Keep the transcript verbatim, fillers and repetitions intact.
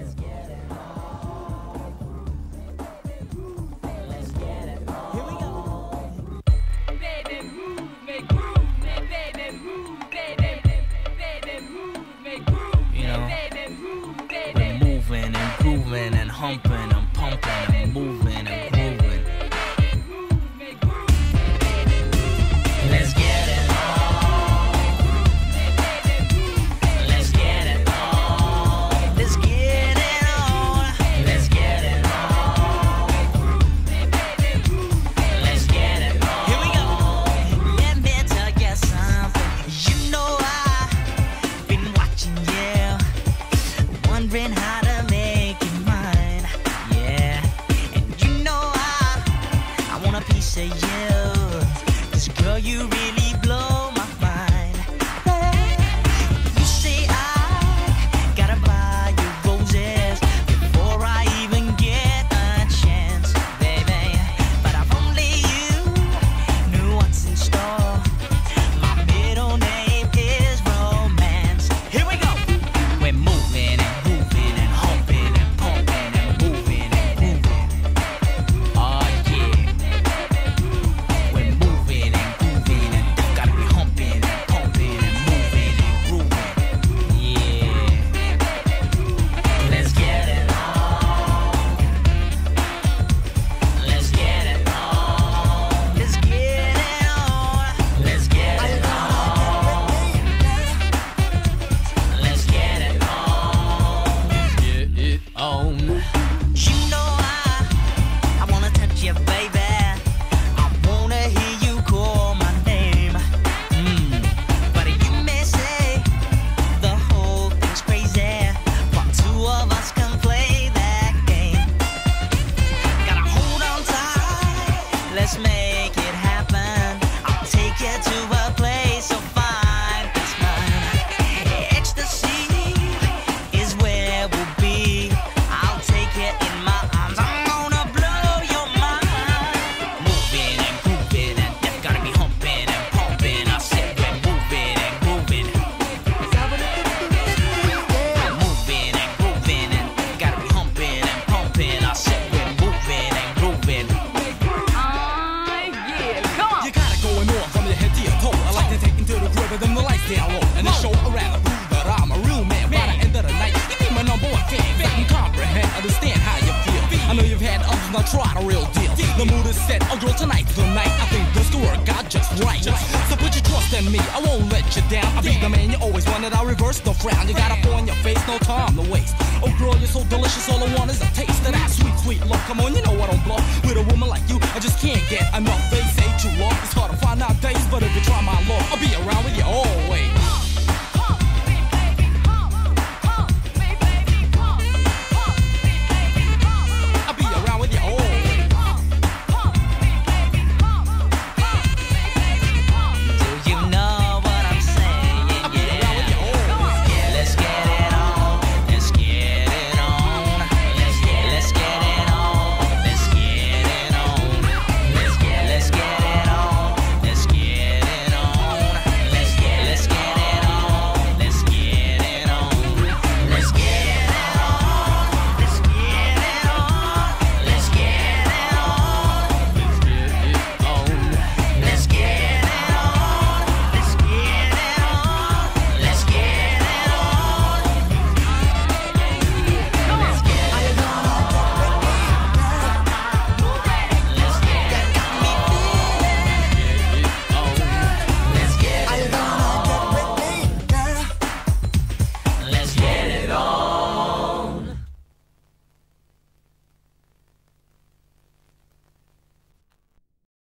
Humping, I'm pumping, I'm moving and grooving. Let's get it on. Let's get it on. Let's get it on. Let's get it on. Let's get it on. Here we go. Let me tell you something. You know I've been watching you, wondering how to make it mine. Piece of you, 'cause girl, you really blow my mind. You say I gotta buy you roses before I even get a chance, baby. But if only you knew what's in store. My middle name is romance. Here we go. We're moving and grooving and humping and pumping and moving and grooving. Oh yeah. Let's make it happen. I'll take you to a place so fine, it's mine. Ecstasy is where we'll be. I'll take you in my arms. I'm gonna blow your mind. Moving and grooving and that's gotta be humping and pumping. I said we're moving and grooving. We're moving and grooving and gotta be humping and pumping. I said we're moving and grooving. With them the lights down low and the show around to prove that I'm a real man. By the end of the night, you be my number one fan. I can comprehend, understand how you feel. I know you've had others, now try the real deal. The mood is set, oh girl, tonight's the night. I think this could work out just right. So put your trust in me, I won't let you down. I'll be the man you always wanted, I'll reverse the frown. You got a pour in your face, no time to waste. Oh girl, you're so delicious, all I want is a taste of that sweet, sweet love. Come on, you know I don't bluff. With a woman like you, I just can't get enough. They say true love is hard to find nowadays, but if you try my love, I'll be around with you.